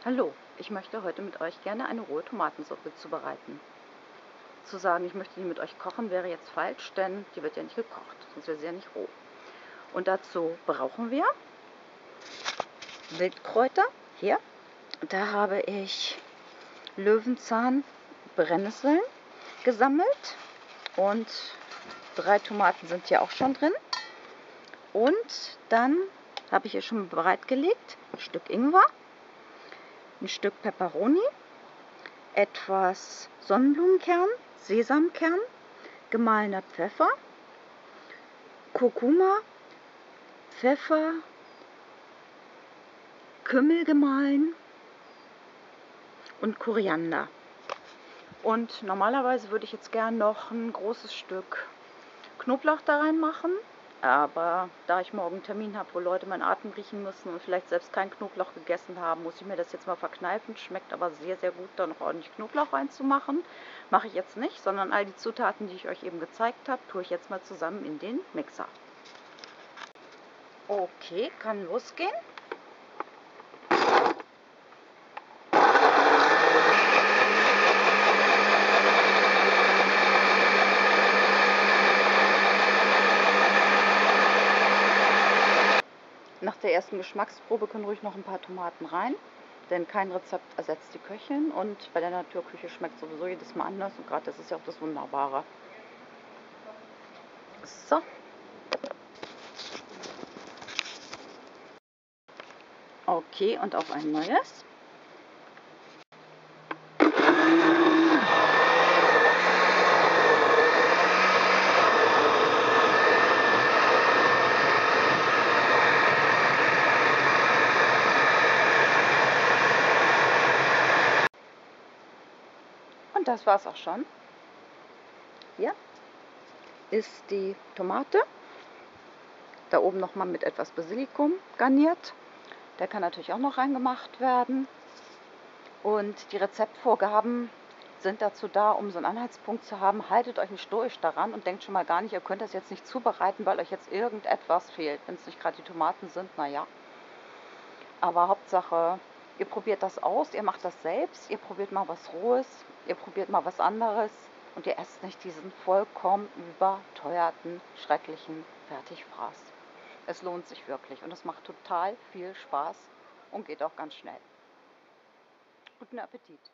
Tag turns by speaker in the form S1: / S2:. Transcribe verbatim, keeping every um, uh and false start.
S1: Hallo, ich möchte heute mit euch gerne eine rohe Tomatensuppe zubereiten. Zu sagen, ich möchte die mit euch kochen, wäre jetzt falsch, denn die wird ja nicht gekocht, sonst wäre sie ja nicht roh. Und dazu brauchen wir Wildkräuter. Hier, da habe ich Löwenzahn, Brennnesseln gesammelt und drei Tomaten sind hier auch schon drin. Und dann habe ich hier schon bereitgelegt ein Stück Ingwer, ein Stück Peperoni, etwas Sonnenblumenkern, Sesamkern, gemahlener Pfeffer, Kurkuma, Pfeffer, Kümmel gemahlen und Koriander. Und normalerweise würde ich jetzt gern noch ein großes Stück Knoblauch da reinmachen. Aber da ich morgen einen Termin habe, wo Leute meinen Atem riechen müssen und vielleicht selbst kein Knoblauch gegessen haben, muss ich mir das jetzt mal verkneifen. Schmeckt aber sehr, sehr gut, da noch ordentlich Knoblauch reinzumachen. Mache ich jetzt nicht, sondern all die Zutaten, die ich euch eben gezeigt habe, tue ich jetzt mal zusammen in den Mixer. Okay, kann losgehen. Nach der ersten Geschmacksprobe können ruhig noch ein paar Tomaten rein, denn kein Rezept ersetzt die Köchin und bei der Naturküche schmeckt sowieso jedes Mal anders und gerade das ist ja auch das Wunderbare. So. Okay, und auf ein neues. Und das war's auch schon. Hier ist die Tomate. Da oben nochmal mit etwas Basilikum garniert. Der kann natürlich auch noch reingemacht werden. Und die Rezeptvorgaben sind dazu da, um so einen Anhaltspunkt zu haben. Haltet euch nicht stoisch daran und denkt schon mal gar nicht, ihr könnt das jetzt nicht zubereiten, weil euch jetzt irgendetwas fehlt. Wenn es nicht gerade die Tomaten sind, naja. Aber Hauptsache, ihr probiert das aus, ihr macht das selbst, ihr probiert mal was Rohes, ihr probiert mal was anderes und ihr esst nicht diesen vollkommen überteuerten, schrecklichen Fertigfraß. Es lohnt sich wirklich und es macht total viel Spaß und geht auch ganz schnell. Guten Appetit!